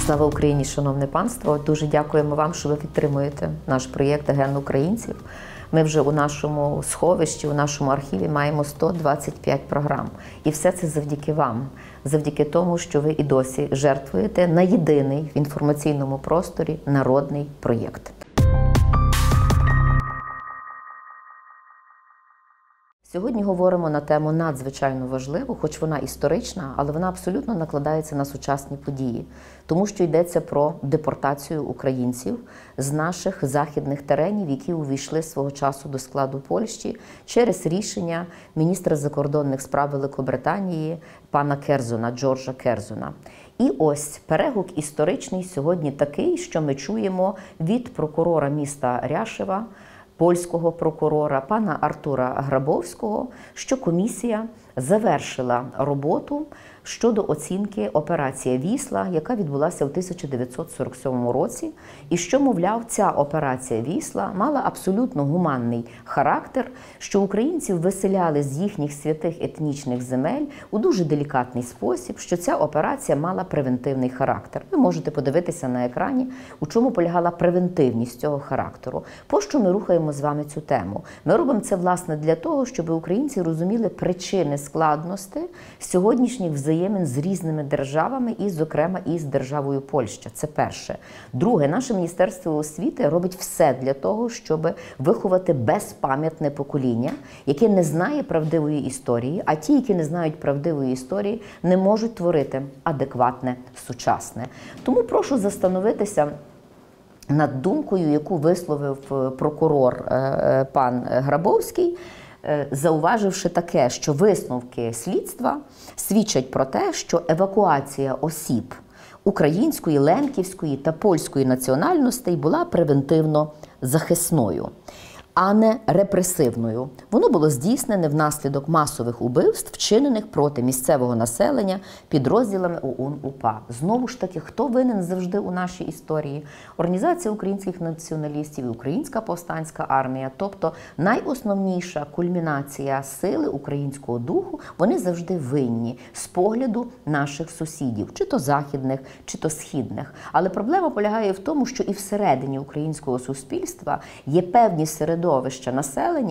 Слава Україні, шановне панство! Дуже дякуємо вам, що ви підтримуєте наш проєкт «Ген українців». Ми вже у нашому сховищі, у нашому архіві маємо 125 програм. І все це завдяки вам. Завдяки тому, що ви і досі жертвуєте на єдиний в інформаційному просторі народний проєкт. Сьогодні говоримо на тему надзвичайно важливу, хоч вона історична, але вона абсолютно накладається на сучасні події. Тому що йдеться про депортацію українців з наших західних теренів, які увійшли свого часу до складу Польщі через рішення міністра закордонних справ Великобританії пана Керзона, Джорджа Керзона. І ось перегук історичний сьогодні такий, що ми чуємо від прокурора міста Ряшева, польського прокурора пана Артура Грабовського, що комісія завершила роботу щодо оцінки операції «Вісла», яка відбулася в 1947 році, і що, мовляв, ця операція «Вісла» мала абсолютно гуманний характер, що українців виселяли з їхніх святих етнічних земель у дуже делікатний спосіб, що ця операція мала превентивний характер. Ви можете подивитися на екрані, у чому полягала превентивність цього характеру. Пощо ми рухаємо з вами цю тему? Ми робимо це, власне, для того, щоб українці розуміли причини складності сьогоднішніх взаємин з різними державами, і, зокрема, і з державою Польща. Це перше. Друге, наше Міністерство освіти робить все для того, щоб виховати безпам'ятне покоління, яке не знає правдивої історії, а ті, які не знають правдивої історії, не можуть творити адекватне, сучасне. Тому прошу застановитися над думкою, яку висловив прокурор пан Грабовський, зауваживши таке, що висновки слідства свідчать про те, що евакуація осіб української, лемківської та польської національностей була превентивно захисною, а не репресивною. Воно було здійснене внаслідок масових убивств, вчинених проти місцевого населення підрозділами ОУН-УПА. Знову ж таки, хто винен завжди у нашій історії? Організація українських націоналістів і Українська повстанська армія, тобто найосновніша кульмінація сили українського духу, вони завжди винні з погляду наших сусідів, чи то західних, чи то східних. Але проблема полягає в тому, що і всередині українського суспільства є певні середовища населення,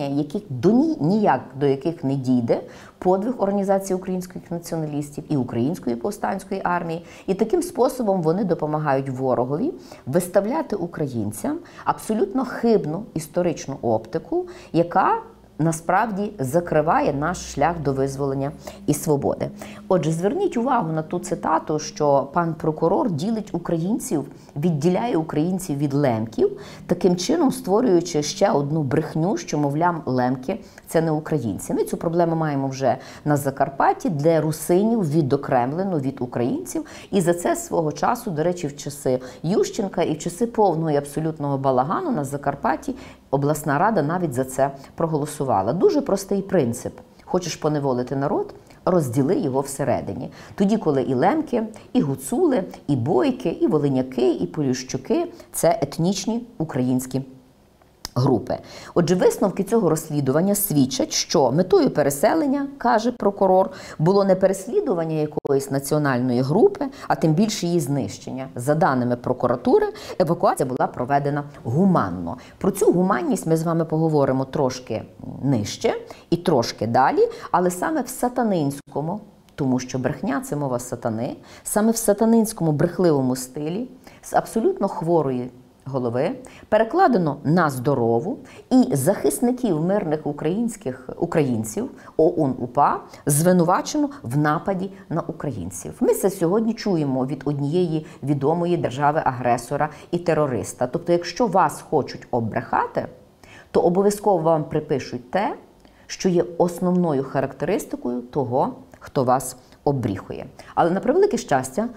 ніяк до яких не дійде подвиг Організації українських націоналістів і Української повстанської армії. І таким способом вони допомагають ворогові виставляти українцям абсолютно хибну історичну оптику, яка насправді закриває наш шлях до визволення і свободи. Отже, зверніть увагу на ту цитату, що пан прокурор ділить українців, відділяє українців від лемків, таким чином створюючи ще одну брехню, що, мовляв, лемки – це не українці. Ми цю проблему маємо вже на Закарпатті, де русинів відокремлено від українців, і за це свого часу, до речі, в часи Ющенка і в часи повного і абсолютного балагану на Закарпатті обласна рада навіть за це проголосувала. Дуже простий принцип. Хочеш поневолити народ – розділи його всередині. Тоді, коли і лемки, і гуцули, і бойки, і волиняки, і поліщуки – це етнічні українські групи. Отже, висновки цього розслідування свідчать, що метою переселення, каже прокурор, було не переслідування якоїсь національної групи, а тим більше її знищення. За даними прокуратури, евакуація була проведена гуманно. Про цю гуманність ми з вами поговоримо трошки нижче і трошки далі, але саме в сатанинському, тому що брехня – це мова сатани, саме в сатанинському брехливому стилі, з абсолютно хворої голови, перекладено на здорову, і захисників мирних українців ОУН-УПА звинувачено в нападі на українців. Ми це сьогодні чуємо від однієї відомої держави-агресора і терориста. Тобто, якщо вас хочуть обрехати, то обов'язково вам припишуть те, що є основною характеристикою того, хто вас оббріхує. Але на превелике щастя,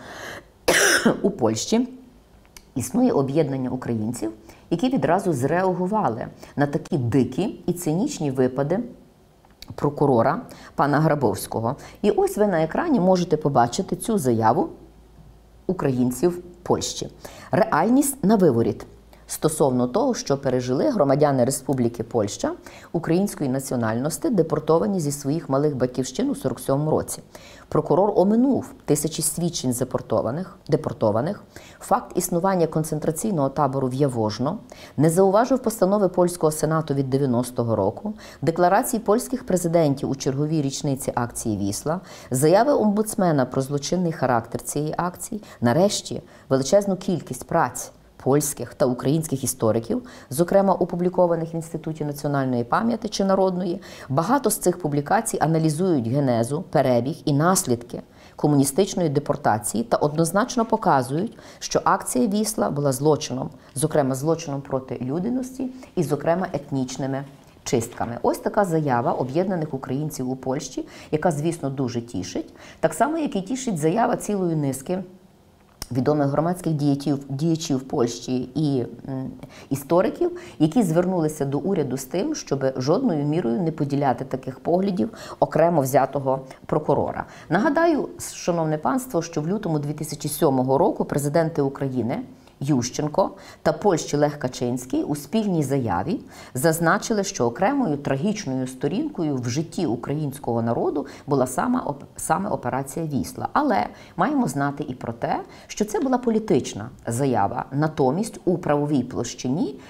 у Польщі існує об'єднання українців, які відразу зреагували на такі дикі і цинічні випади прокурора пана Грабовського. І ось ви на екрані можете побачити цю заяву українців Польщі. Реальність на виворіт. стосовно того, що пережили громадяни Республіки Польща української національності, депортовані зі своїх малих батьківщин у 47 році. Прокурор оминув тисячі свідчень депортованих, факт існування концентраційного табору в Явожно, не зауважив постанови польського сенату від 90-го року, декларації польських президентів у черговій річниці акції «Вісла», заяви омбудсмена про злочинний характер цієї акції, нарешті величезну кількість праць польських та українських істориків, зокрема опублікованих в Інституті національної пам'яті чи народної. Багато з цих публікацій аналізують генезу, перебіг і наслідки комуністичної депортації та однозначно показують, що акція «Вісла» була злочином, зокрема злочином проти людяності і, зокрема, етнічними чистками. Ось така заява об'єднаних українців у Польщі, яка, звісно, дуже тішить. Так само, як і тішить заява цілої низки відомих громадських діячів Польщі і істориків, які звернулися до уряду з тим, щоб жодною мірою не поділяти таких поглядів окремо взятого прокурора. Нагадаю, шановне панство, що в лютому 2007 року президенти України Ющенко та Польщі Лех Качинський у спільній заяві зазначили, що окремою трагічною сторінкою в житті українського народу була саме операція «Вісла». Але маємо знати і про те, що це була політична заява. Натомість у правовій площині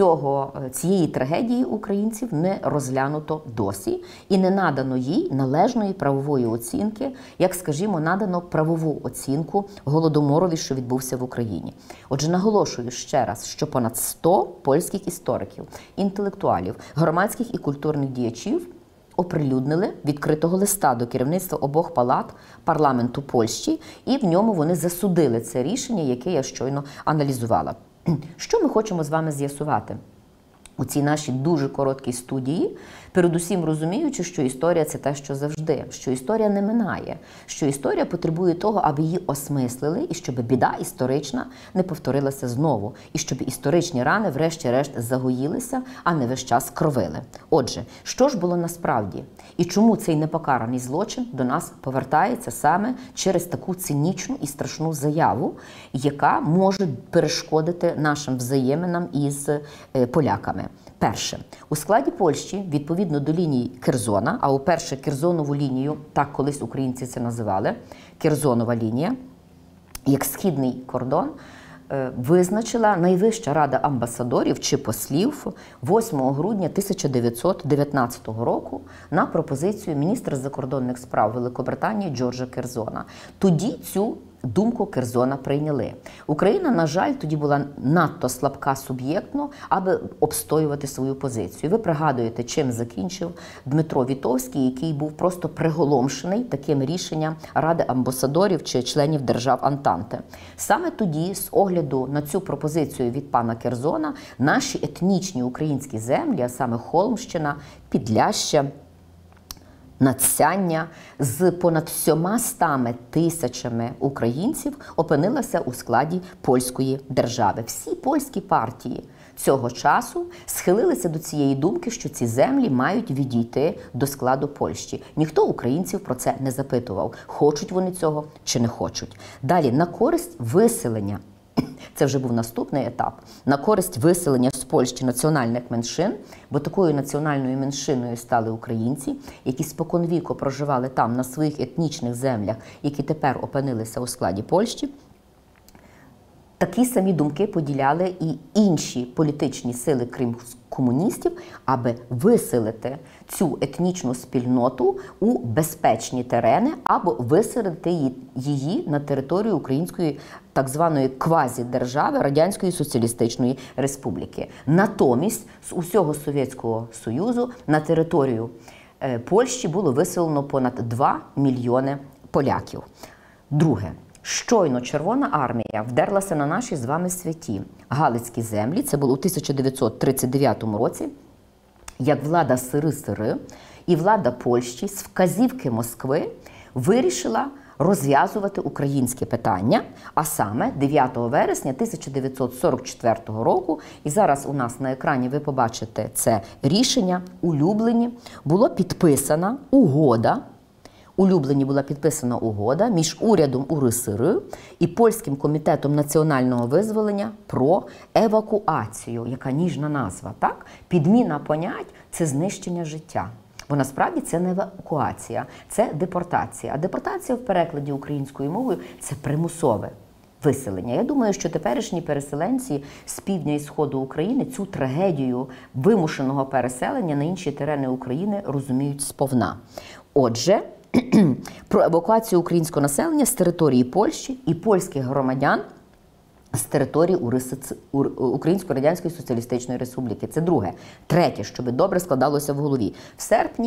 цієї трагедії українців не розглянуто досі і не надано їй належної правової оцінки, як, скажімо, надано правову оцінку Голодоморові, що відбувся в Україні. Отже, наголошую ще раз, що понад 100 польських істориків, інтелектуалів, громадських і культурних діячів оприлюднили відкритого листа до керівництва обох палат парламенту Польщі, і в ньому вони засудили це рішення, яке я щойно аналізувала. Що ми хочемо з вами з'ясувати у цій нашій дуже короткій студії, передусім розуміючи, що історія – це те, що завжди, що історія не минає, що історія потребує того, аби її осмислили, і щоб біда історична не повторилася знову, і щоб історичні рани врешті-решт загоїлися, а не весь час кровили. Отже, що ж було насправді? І чому цей непокараний злочин до нас повертається саме через таку цинічну і страшну заяву, яка може перешкодити нашим взаєминам із поляками? Перше, у складі Польщі, відповідно до лінії Керзона, а уперше Керзонову лінію, так колись українці це називали, Керзонова лінія, як східний кордон, визначила Найвища рада амбасадорів чи послів 8 грудня 1919 року на пропозицію міністра закордонних справ Великобританії Джорджа Керзона. Тоді цю думку Керзона прийняли. Україна, на жаль, тоді була надто слабка суб'єктно, аби обстоювати свою позицію. Ви пригадуєте, чим закінчив Дмитро Вітовський, який був просто приголомшений таким рішенням Ради амбасадорів чи членів держав Антанти. Саме тоді, з огляду на цю пропозицію від пана Керзона, наші етнічні українські землі, а саме Холмщина, Підляща, Надсяння з понад 700 тисячами українців опинилася у складі польської держави. Всі польські партії цього часу схилилися до цієї думки, що ці землі мають відійти до складу Польщі. Ніхто українців про це не запитував, хочуть вони цього чи не хочуть. Далі, на користь виселення. Це вже був наступний етап. На користь виселення з Польщі національних меншин, бо такою національною меншиною стали українці, які споконвіку проживали там, на своїх етнічних землях, які тепер опинилися у складі Польщі. Такі самі думки поділяли і інші політичні сили, крім комуністів, аби виселити цю етнічну спільноту у безпечні терени або виселити її на територію української так званої квазідержави Радянської Соціалістичної Республіки. Натомість з усього Совєтського Союзу на територію Польщі було виселено понад 2 мільйони поляків. Друге. Щойно Червона армія вдерлася на наші з вами святі Галицькі землі, це було у 1939 році, як влада СРСР і влада Польщі з вказівки Москви вирішила розв'язувати українське питання, а саме 9 вересня 1944 року, і зараз у нас на екрані ви побачите це рішення, улюблені, було підписана угода у Люблені була підписана угода між урядом УРСР і Польським комітетом національного визволення про евакуацію, яка ніжна назва, так? Підміна понять – це знищення життя. Бо насправді це не евакуація, це депортація. А депортація в перекладі українською мовою – це примусове виселення. Я думаю, що теперішні переселенці з півдня і сходу України цю трагедію вимушеного переселення на інші терени України розуміють сповна. Отже, про евакуацію українського населення з території Польщі і польських громадян з території Української Радянської Соціалістичної Республіки. Це друге. Третє, щоб добре складалося в голові. В серпні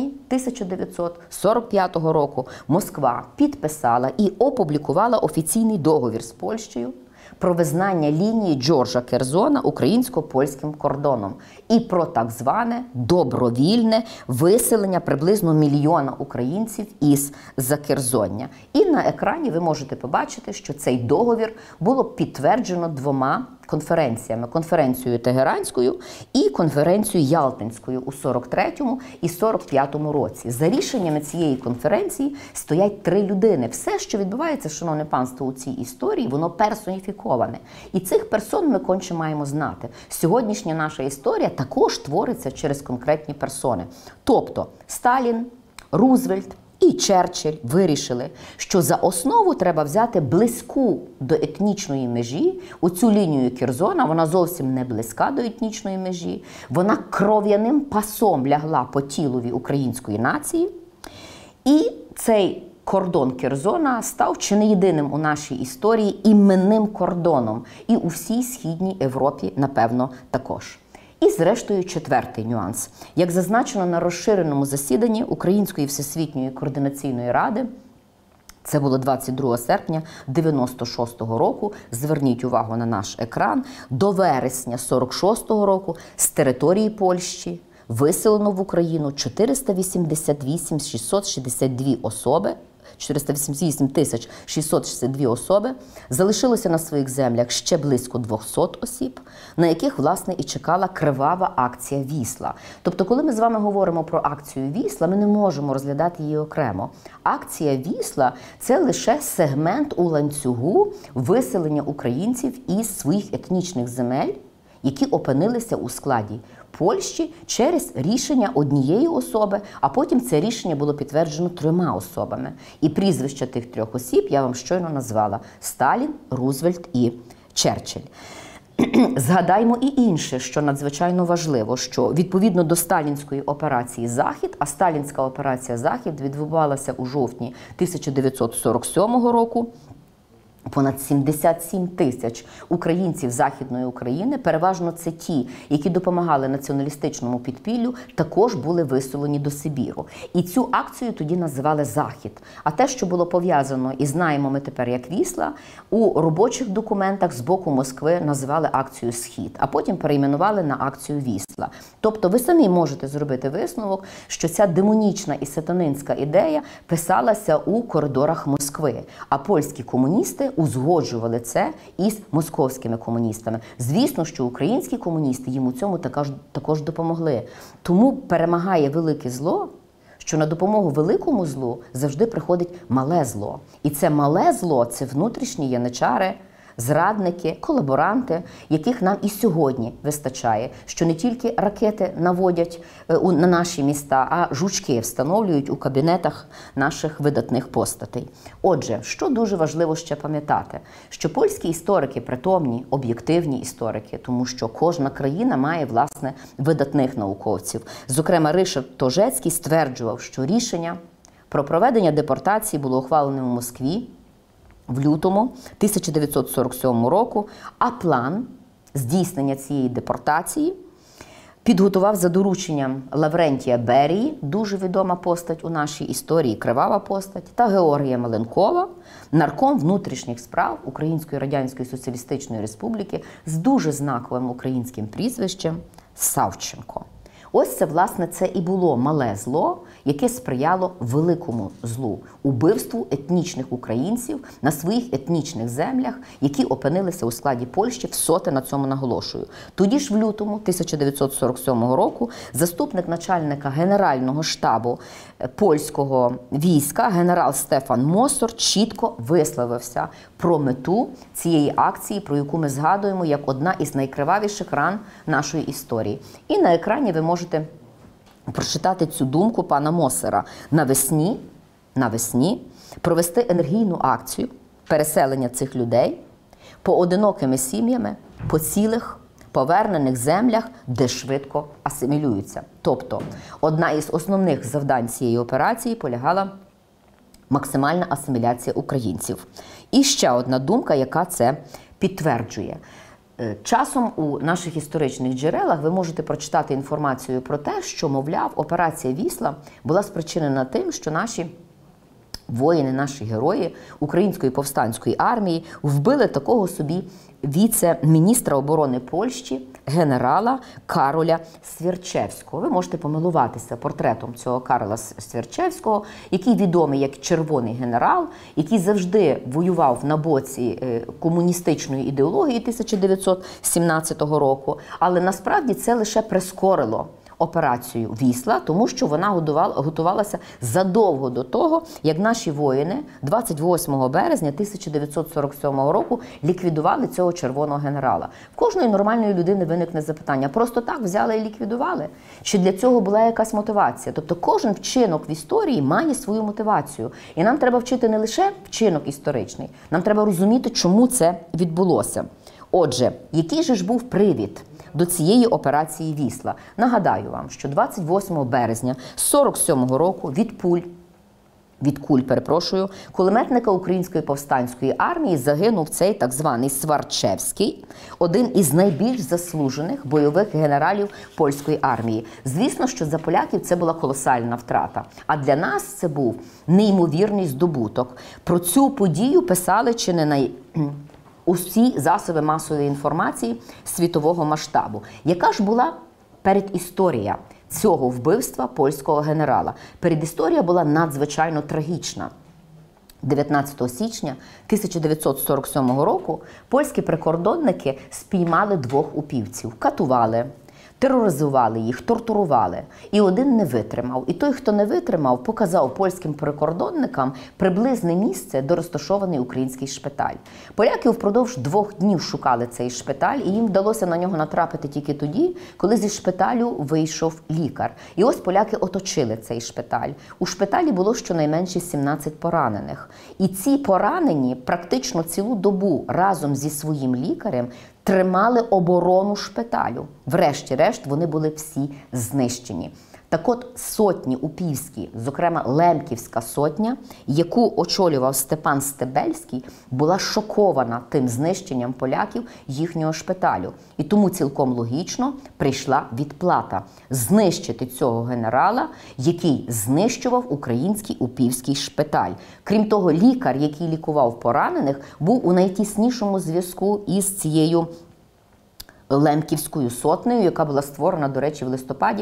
1945 року Москва підписала і опублікувала офіційний договір з Польщею про визнання лінії Джорджа Керзона українсько-польським кордоном і про так зване добровільне виселення приблизно 1 мільйона українців із Закерзоння. І на екрані ви можете побачити, що цей договір було підтверджено 2 конференціями. Конференцією Тегеранською і конференцією Ялтинською у 43-му і 45-му році. За рішеннями цієї конференції стоять 3 людини. Все, що відбувається, шановне панство, у цій історії, воно персоніфіковане. І цих персон ми конче маємо знати. Сьогоднішня наша історія також твориться через конкретні персони. Тобто Сталін, Рузвельт і Черчилль вирішили, що за основу треба взяти близьку до етнічної межі. Оцю лінію Керзона, вона зовсім не близька до етнічної межі. Вона кров'яним пасом лягла по тілові української нації. І цей кордон Керзона став чи не єдиним у нашій історії іменним кордоном. І у всій Східній Європі, напевно, також. І, зрештою, 4-й нюанс. Як зазначено на розширеному засіданні Української Всесвітньої координаційної ради, це було 22 серпня 96-го року, зверніть увагу на наш екран, до вересня 46-го року з території Польщі виселено в Україну 488 662 особи, 488 662 особи, залишилося на своїх землях ще близько 200 осіб, на яких, власне, і чекала кривава акція «Вісла». Тобто, коли ми з вами говоримо про акцію «Вісла», ми не можемо розглядати її окремо. Акція «Вісла» – це лише сегмент у ланцюгу виселення українців із своїх етнічних земель, які опинилися у складі Польщі через рішення однієї особи, а потім це рішення було підтверджено 3 особами. І прізвища тих 3 осіб я вам щойно назвала – Сталін, Рузвельт і Черчилль. Згадаймо і інше, що надзвичайно важливо, що відповідно до сталінської операції «Захід», а сталінська операція «Захід» відбувалася у жовтні 1947 року, понад 77 тисяч українців Західної України, переважно це ті, які допомагали націоналістичному підпіллю, також були виселені до Сибіру. І цю акцію тоді називали «Захід». А те, що було пов'язано і знаємо ми тепер як «Вісла», у робочих документах з боку Москви називали акцію «Схід», а потім перейменували на акцію «Вісла». Тобто ви самі можете зробити висновок, що ця демонічна і сатанинська ідея писалася у коридорах Москви, а польські комуністи узгоджували це із московськими комуністами. Звісно, що українські комуністи їм у цьому також допомогли. Тому перемагає велике зло, що на допомогу великому злу завжди приходить мале зло. І це мале зло – це внутрішні яничари, зрадники, колаборанти, яких нам і сьогодні вистачає, що не тільки ракети наводять на наші міста, а жучки встановлюють у кабінетах наших видатних постатей. Отже, що дуже важливо ще пам'ятати, що польські історики притомні, об'єктивні історики, тому що кожна країна має, власне, видатних науковців. Зокрема, Ришард Тожецький стверджував, що рішення про проведення депортації було ухвалене у Москві в лютому 1947 року, а план здійснення цієї депортації підготував за дорученням Лаврентія Берії, дуже відома постать у нашій історії, кривава постать, та Георгія Маленкова, нарком внутрішніх справ Української Радянської Соціалістичної Республіки з дуже знаковим українським прізвищем Савченко. Ось це, власне, це і було мале зло, яке сприяло великому злу – убивству етнічних українців на своїх етнічних землях, які опинилися у складі Польщі, всоте на цьому наголошую. Тоді ж в лютому 1947 року заступник начальника Генерального штабу польського війська генерал Стефан Мосор чітко висловився про мету цієї акції, про яку ми згадуємо як одна із найкривавіших ран нашої історії. І на екрані ви можете прочитати цю думку пана Мосера. Навесні провести енергійну акцію переселення цих людей поодинокими сім'ями по цілих повернених землях, де швидко асимілюються. Тобто, одна із основних завдань цієї операції полягала максимальна асиміляція українців. І ще одна думка, яка це підтверджує. Часом у наших історичних джерелах ви можете прочитати інформацію про те, що, мовляв, операція «Вісла» була спричинена тим, що наші воїни, наші герої Української повстанської армії вбили такого собі віце-міністра оборони Польщі, генерала Кароля Свірчевського. Ви можете помилуватися портретом цього Карола Свірчевського, який відомий як червоний генерал, який завжди воював на боці комуністичної ідеології 1917 року, але насправді це лише прискорило операцію «Вісла», тому що вона готувалася задовго до того, як наші воїни 28 березня 1947 року ліквідували цього червоного генерала. В кожної нормальної людини виникне запитання: просто так взяли і ліквідували? Чи для цього була якась мотивація? Тобто кожен вчинок в історії має свою мотивацію. І нам треба вчити не лише вчинок історичний, нам треба розуміти, чому це відбулося. Отже, який же ж був привід до цієї операції «Вісла»? Нагадаю вам, що 28 березня 1947 року від куль, кулеметника Української повстанської армії загинув цей так званий Сварчевський, один із найбільш заслужених бойових генералів польської армії. Звісно, що за поляків це була колосальна втрата, а для нас це був неймовірний здобуток. Про цю подію писали чи не усі засоби масової інформації світового масштабу. Яка ж була передісторія цього вбивства польського генерала? Передісторія була надзвичайно трагічна. 19 січня 1947 року польські прикордонники спіймали 2 упівців, катували, тероризували їх, тортурували. І один не витримав. І той, хто не витримав, показав польським прикордонникам приблизне місце, де розташований український шпиталь. Поляки впродовж 2 днів шукали цей шпиталь, і їм вдалося на нього натрапити тільки тоді, коли зі шпиталю вийшов лікар. І ось поляки оточили цей шпиталь. У шпиталі було щонайменше 17 поранених. І ці поранені практично цілу добу разом зі своїм лікарем тримали оборону шпиталю. Врешті-решт вони були всі знищені. Так от сотні упівські, зокрема Лемківська сотня, яку очолював Степан Стебельський, була шокована тим знищенням поляків їхнього шпиталю. І тому цілком логічно прийшла відплата – знищити цього генерала, який знищував український упівський шпиталь. Крім того, лікар, який лікував поранених, був у найтіснішому зв'язку із цією Лемківською сотнею, яка була створена, до речі, в листопаді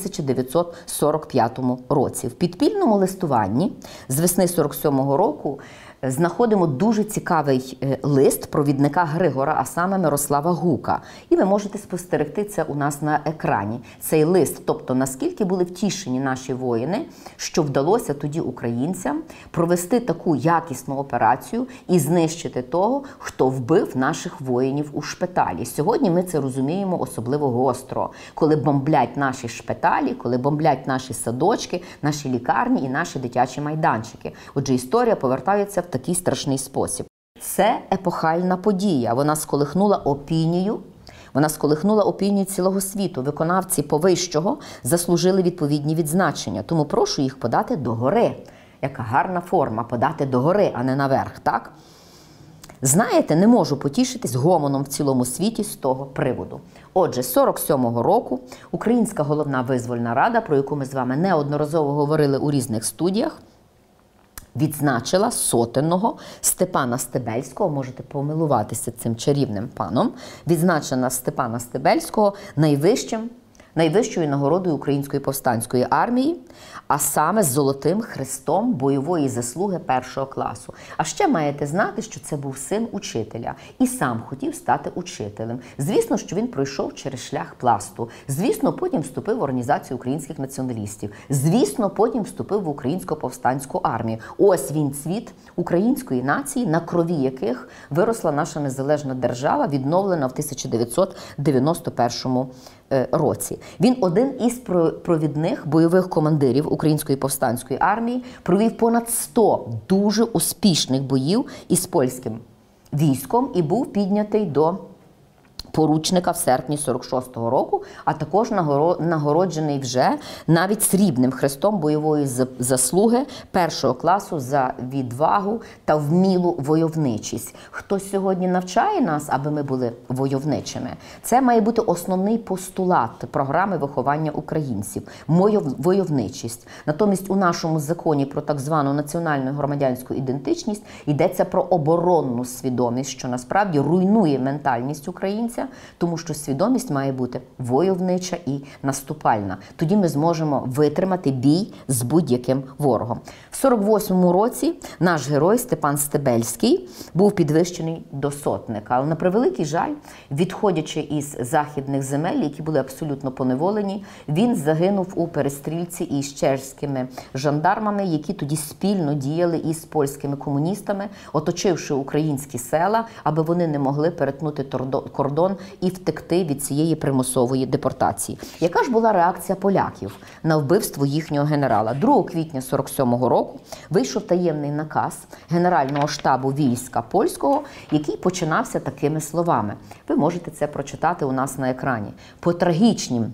1945 році. В підпільному листуванні з весни 1947 року знаходимо дуже цікавий лист провідника Григора, а саме Мирослава Гука. І ви можете спостерегти це у нас на екрані. Цей лист, тобто наскільки були втішені наші воїни, що вдалося тоді українцям провести таку якісну операцію і знищити того, хто вбив наших воїнів у шпиталі. Сьогодні ми це розуміємо особливо гостро, коли бомблять наші шпиталі, коли бомблять наші садочки, наші лікарні і наші дитячі майданчики. Отже, історія повертається в такий страшний спосіб. Це епохальна подія. Вона сколихнула опінію цілого світу. Виконавці повищого заслужили відповідні відзначення. Тому прошу їх подати догори. Яка гарна форма – подати догори, а не наверх, так? Знаєте, не можу потішитись гомоном в цілому світі з того приводу. Отже, з 1947 року Українська головна визвольна рада, про яку ми з вами неодноразово говорили у різних студіях, відзначила сотенного Степана Стебельського, можете помилуватися цим чарівним паном, відзначена Степана Стебельського найвищим найвищою нагородою Української повстанської армії, а саме Золотим Хрестом бойової заслуги першого класу. А ще маєте знати, що це був син учителя і сам хотів стати учителем. Звісно, що він пройшов через шлях Пласту. Звісно, потім вступив в Організацію українських націоналістів. Звісно, потім вступив в Українську повстанську армію. Ось він цвіт української нації, на крові яких виросла наша незалежна держава, відновлена в 1991 році. Він один із провідних бойових командирів Української повстанської армії, провів понад 100 дуже успішних боїв із польським військом і був піднятий до поручника в серпні 46-го року, а також нагороджений вже навіть срібним хрестом бойової заслуги першого класу за відвагу та вмілу войовничість. Хто сьогодні навчає нас, аби ми були войовничими? Це має бути основний постулат програми виховання українців – войовничість. Натомість у нашому законі про так звану національну громадянську ідентичність йдеться про оборонну свідомість, що насправді руйнує ментальність українця, тому що свідомість має бути войовнича і наступальна. Тоді ми зможемо витримати бій з будь-яким ворогом. В 48-му році наш герой Степан Стебельський був підвищений до сотника. Але на превеликий жаль, відходячи із західних земель, які були абсолютно поневолені, він загинув у перестрільці із чеськими жандармами, які тоді спільно діяли із польськими комуністами, оточивши українські села, аби вони не могли перетнути кордон і втекти від цієї примусової депортації. Яка ж була реакція поляків на вбивство їхнього генерала? 2 квітня 47-го року вийшов таємний наказ Генерального штабу війська польського, який починався такими словами. Ви можете це прочитати у нас на екрані. По трагічнім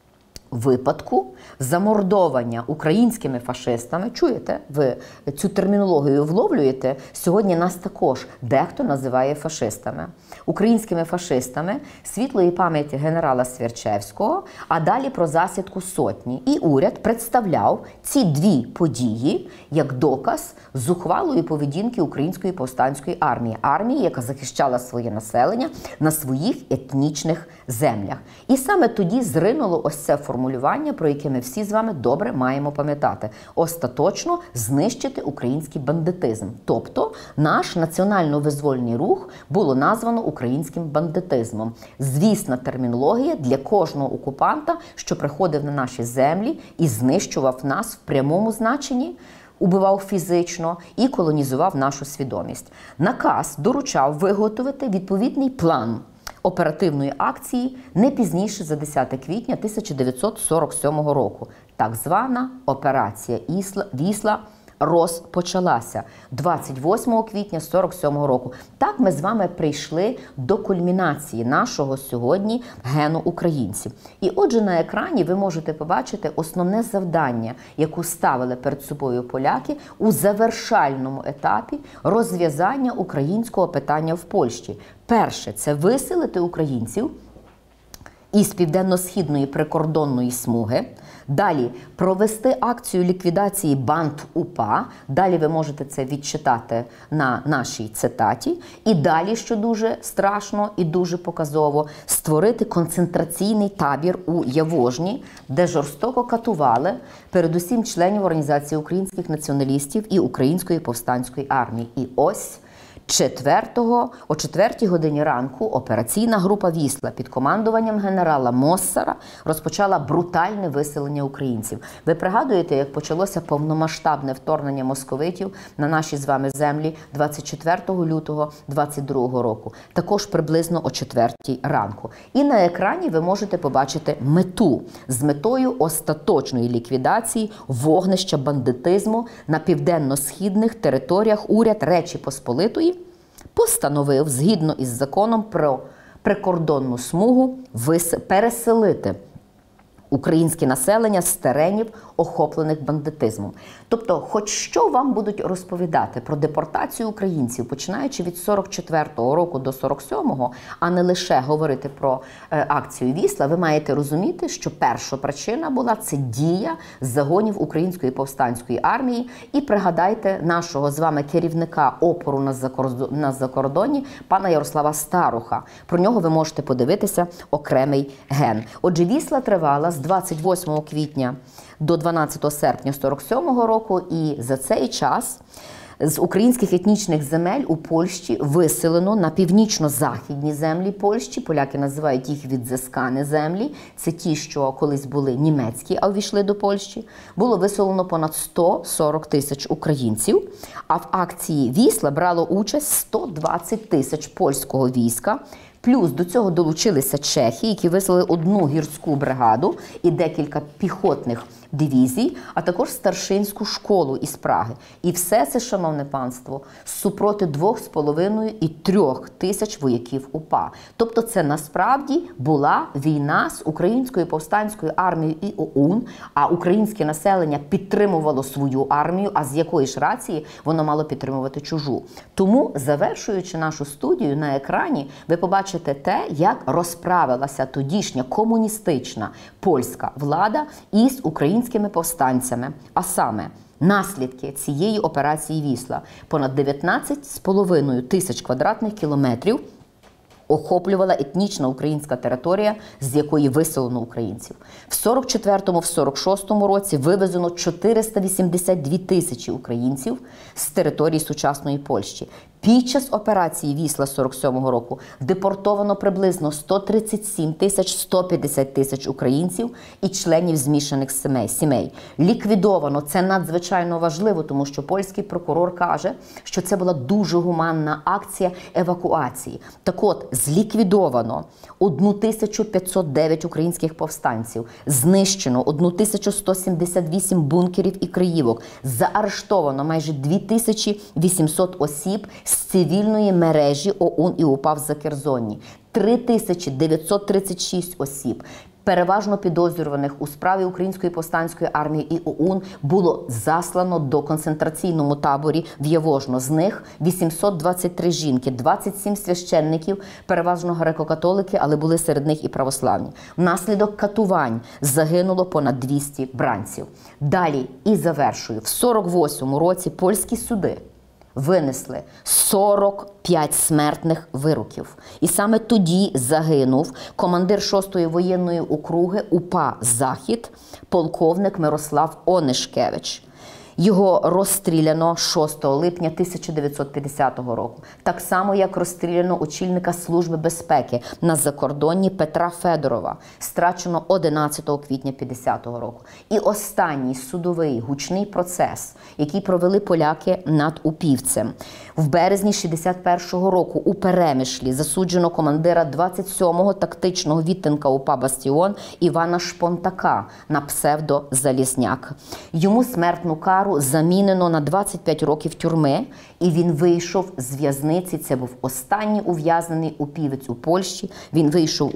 випадку замордовання українськими фашистами, чуєте, ви цю термінологію вловлюєте, сьогодні нас також дехто називає фашистами. Українськими фашистами світлої пам'яті генерала Свірчевського, а далі про засідку сотні. І уряд представляв ці дві події як доказ зухвалої поведінки Української повстанської армії. Армії, яка захищала своє населення на своїх етнічних землях. І саме тоді зринуло ось це формулювання, про яке ми всі з вами добре маємо пам'ятати. Остаточно знищити український бандитизм. Тобто наш національно-визвольний рух було названо українським бандитизмом. Звісна термінологія для кожного окупанта, що приходив на наші землі і знищував нас в прямому значенні, убивав фізично і колонізував нашу свідомість. Наказ доручав виготовити відповідний план оперативної акції не пізніше за 10 квітня 1947 року. Так звана операція «Вісла» розпочалася 28 квітня 1947 року. Так ми з вами прийшли до кульмінації нашого сьогодні гену українців. І отже, на екрані ви можете побачити основне завдання, яку ставили перед собою поляки у завершальному етапі розв'язання українського питання в Польщі. Перше – це виселити українців із південно-східної прикордонної смуги. Далі провести акцію ліквідації банд УПА. Далі ви можете це відчитати на нашій цитаті. І далі, що дуже страшно і дуже показово, створити концентраційний табір у Явожні, де жорстоко катували передусім членів Організації українських націоналістів і Української повстанської армії. І ось о 4 годині ранку операційна група «Вісла» під командуванням генерала Моссара розпочала брутальне виселення українців. Ви пригадуєте, як почалося повномасштабне вторгнення московитів на наші з вами землі 24 лютого 22 року, також приблизно о 4 ранку. І на екрані ви можете побачити мету з метою остаточної ліквідації вогнища бандитизму на південно-східних територіях. Уряд Речі Посполитої постановив, згідно із законом про прикордонну смугу, переселити українське населення з теренів, охоплених бандитизмом. Тобто, хоч що вам будуть розповідати про депортацію українців, починаючи від 44-го року до 47-го, а не лише говорити про акцію Вісла, ви маєте розуміти, що перша причина була – це дія загонів Української повстанської армії. І пригадайте нашого з вами керівника опору на закордоні, пана Ярослава Старуха. Про нього ви можете подивитися окремий ген. Отже, Вісла тривала з 28 квітня до 12 серпня 47-го року, і за цей час з українських етнічних земель у Польщі виселено на північно-західні землі Польщі, поляки називають їх відзискані землі, це ті, що колись були німецькі, а увійшли до Польщі, було виселено понад 140 тисяч українців, а в акції Вісла брало участь 120 тисяч польського війська. Плюс до цього долучилися чехи, які вислали одну гірську бригаду і декілька піхотних дивізій, а також старшинську школу із Праги. І все це, шановне панство, супроти 2,5 і 3 тисяч вояків УПА. Тобто це насправді була війна з Українською повстанською армією і ОУН, а українське населення підтримувало свою армію, а з якої ж рації воно мало підтримувати чужу. Тому, завершуючи нашу студію, на екрані ви побачите те, як розправилася тодішня комуністична польська влада із українськими повстанцями. А саме, наслідки цієї операції Вісла. Понад 19,5 тисяч квадратних кілометрів охоплювала етнічна українська територія, з якої виселено українців. В 44-му, в 46-му році вивезено 482 тисячі українців з території сучасної Польщі. Під час операції Вісла 47-го року депортовано приблизно 137 тисяч 150 тисяч українців і членів змішаних сімей. Ліквідовано, це надзвичайно важливо, тому що польський прокурор каже, що це була дуже гуманна акція евакуації. Так от, зліквідовано 1509 українських повстанців, знищено 1178 бункерів і криївок, заарештовано майже 2800 осіб з цивільної мережі ОУН і УПА в Закерзонні, 3936 осіб, переважно підозрюваних у справі Української повстанської армії і ОУН, було заслано до концентраційному таборі в Явожно. З них 823 жінки, 27 священників, переважно греко-католики, але були серед них і православні. Внаслідок катувань загинуло понад 200 бранців. Далі, і завершую, в 48-му році польські суди винесли 45 смертних вироків. І саме тоді загинув командир 6-ї воєнної округи УПА «Захід» полковник Мирослав Онишкевич. Його розстріляно 6 липня 1950 року. Так само, як розстріляно очільника Служби безпеки на закордонні Петра Федорова. Страчено 11 квітня 1950 року. І останній судовий гучний процес, який провели поляки над Упівцем. В березні 1961 року у Перемишлі засуджено командира 27-го тактичного відтинка УПА «Бастіон» Івана Шпонтака на псевдо Залізняк. Йому смертну кару замінено на 25 років тюрми, і він вийшов з в'язниці. Це був останній ув'язнений упівець у Польщі. Він вийшов у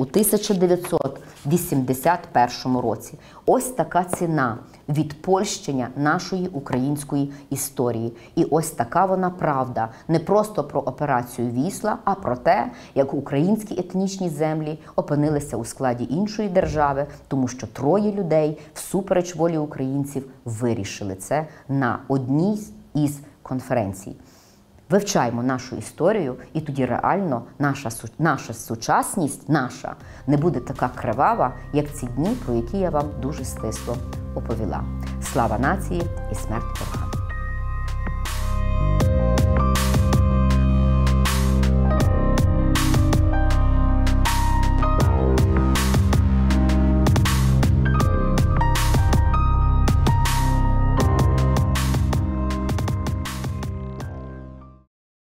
1981 році. Ось така ціна відпольщення нашої української історії. І ось така вона правда. Не просто про операцію Вісла, а про те, як українські етнічні землі опинилися у складі іншої держави, тому що 3 людей всупереч волі українців вирішили це на одній із конференцій. Вивчаємо нашу історію, і тоді реально наша сучасність не буде така кривава, як ці дні, про які я вам дуже стисло оповіла. Слава нації і смерть ворогам!